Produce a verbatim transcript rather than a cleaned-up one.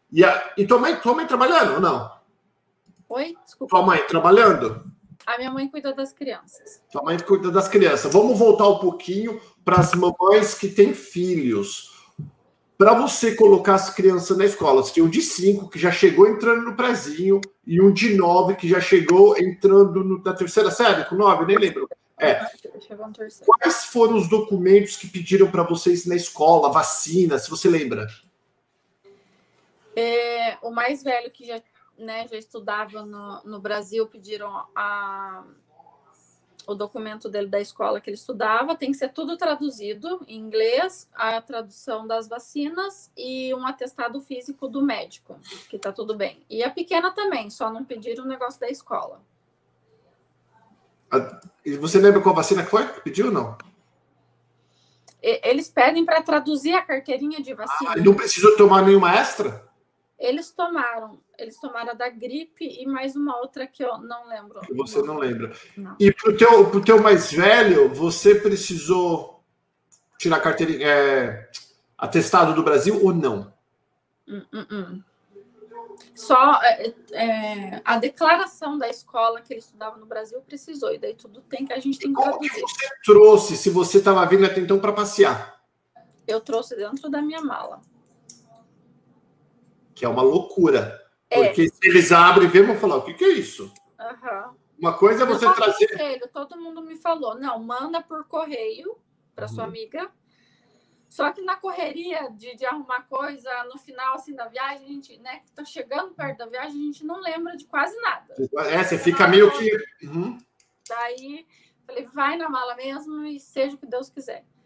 E, a, e tua, mãe, tua mãe trabalhando ou não? Oi? Desculpa. Tua mãe trabalhando? A minha mãe cuida das crianças. Tua mãe cuida das crianças. Vamos voltar um pouquinho para as mamães que têm filhos. Para você colocar as crianças na escola, você tem um de cinco que já chegou entrando no prezinho e um de nove que já chegou entrando no, na terceira série, com nove, nem lembro. É. Quais foram os documentos que pediram para vocês na escola, vacina, se você lembra? É, o mais velho que já, né, já estudava no, no Brasil, pediram a, o documento dele da escola que ele estudava, tem que ser tudo traduzido em inglês, a tradução das vacinas e um atestado físico do médico, que tá tudo bem. E a pequena também, só não pediram o negócio da escola. E você lembra qual vacina que foi? Pediu ou não? Eles pedem para traduzir a carteirinha de vacina. Ah, e não precisou tomar nenhuma extra? Eles tomaram. Eles tomaram a da gripe e mais uma outra que eu não lembro. Que você não, não lembra. Não. E pro teu, pro teu mais velho, você precisou tirar carteirinha, é, atestado do Brasil ou não? Hum, hum, hum. Só é, é, a declaração da escola que ele estudava no Brasil precisou. E daí tudo tem que a gente tem que Como traduzir. que você trouxe, se você estava vindo até então para passear? Eu trouxe dentro da minha mala. Que é uma loucura. É. Porque se eles abrem e vê, vão falar, o que, que é isso? Uhum. Uma coisa é você eu trazer... Conselho, todo mundo me falou, não, manda por correio para uhum. sua amiga. Só que na correria de, de arrumar coisa, no final assim, da viagem, a gente, né, que tá chegando perto da viagem, a gente não lembra de quase nada. É, você fica meio que... Uhum. Daí, falei, vai na mala mesmo e seja o que Deus quiser.